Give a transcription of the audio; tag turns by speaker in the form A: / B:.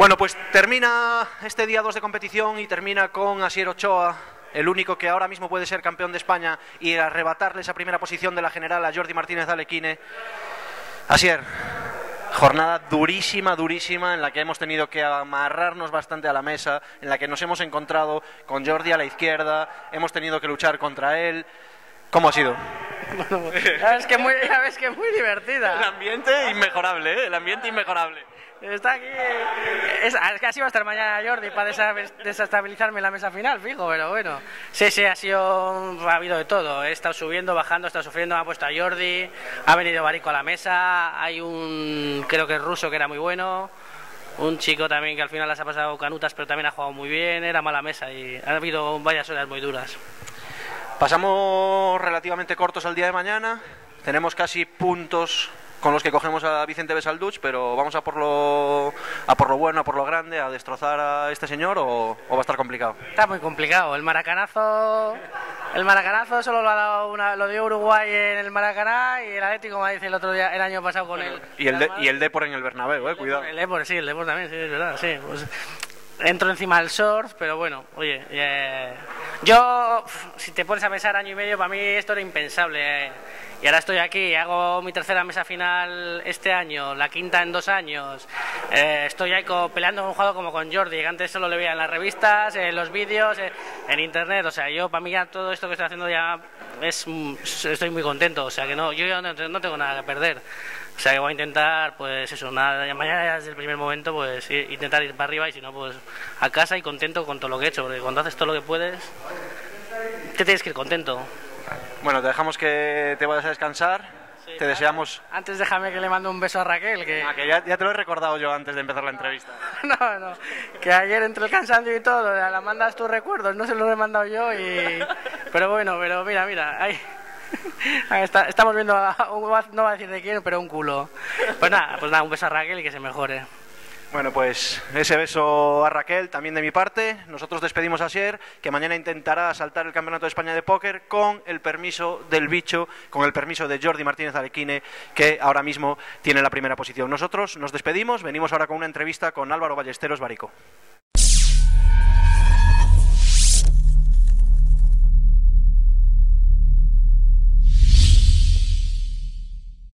A: Bueno, pues termina este día 2 de competición y termina con Asier Ochoa, el único que ahora mismo puede ser campeón de España y arrebatarle esa primera posición de la general a Jordi Martínez Alequine. Asier, jornada durísima, durísima, en la que hemos tenido que amarrarnos bastante a la mesa, en la que nos hemos encontrado con Jordi a la izquierda, hemos tenido que luchar contra él. ¿Cómo ha sido?
B: Bueno, sabes que es muy divertida.
A: El ambiente inmejorable, ¿eh? El ambiente inmejorable.
B: Está aquí. Es que así va a estar mañana Jordi para desestabilizarme en la mesa final, fijo, pero bueno. Sí, ha habido de todo. He estado subiendo, bajando, he estado sufriendo, me ha puesto a Jordi, ha venido Barico a la mesa, hay un, creo que es ruso, que era muy bueno, un chico también que al final las ha pasado canutas, pero también ha jugado muy bien, era mala mesa y ha habido varias horas muy duras.
A: Pasamos relativamente cortos al día de mañana, tenemos casi puntos con los que cogemos a Vicente Besalduch, pero vamos a por lo bueno, a por lo grande, a destrozar a este señor, o va a estar complicado.
B: Está muy complicado. El maracanazo solo lo dio Uruguay en el Maracaná, y el Atlético Madrid el otro día, el año pasado con él.
A: Y el Depor en el Bernabéu, cuidado.
B: El Depor también, sí, es verdad, sí. Pues, entro encima del short, pero bueno, oye, yo, si te pones a pensar, año y medio, para mí esto era impensable. Y ahora estoy aquí, hago mi tercera mesa final este año, la quinta en 2 años. Estoy ahí peleando con un jugador como con Jordi, que antes solo le veía en las revistas, en los vídeos, en internet. O sea, yo para mí ya todo esto que estoy haciendo ya estoy muy contento. O sea, que yo ya no tengo nada que perder. O sea, que voy a intentar, pues eso, mañana ya desde el primer momento, pues intentar ir para arriba, y si no, pues a casa y contento con todo lo que he hecho. Porque cuando haces todo lo que puedes, te tienes que ir contento.
A: Bueno, te dejamos que te vayas a descansar. Sí, te deseamos...
B: Antes déjame que le mando un beso a Raquel. Que
A: ya te lo he recordado yo antes de empezar la entrevista.
B: No, que ayer entre el cansancio y todo, la mandas tus recuerdos, no se los he mandado yo Pero bueno, mira, ahí estamos viendo, no va a decir de quién, pero un culo. Pues nada, un beso a Raquel y que se mejore.
A: Bueno, pues ese beso a Raquel también de mi parte. Nosotros despedimos a Asier, que mañana intentará asaltar el Campeonato de España de Póker con el permiso del bicho, con el permiso de Jordi Martínez Alequine, que ahora mismo tiene la primera posición. Nosotros nos despedimos, venimos ahora con una entrevista con Álvaro Ballesteros Barico.